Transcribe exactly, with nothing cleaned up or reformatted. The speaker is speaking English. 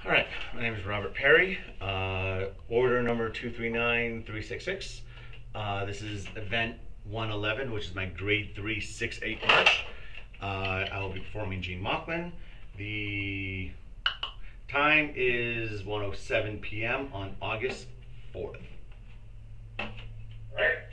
All right, my name is Robert Perry. Uh, order number two three nine three six six. Uh, this is event one eleven, which is my grade three six eight march. Uh, I will be performing Gene Maucline. The time is one oh seven p m on August fourth. All right.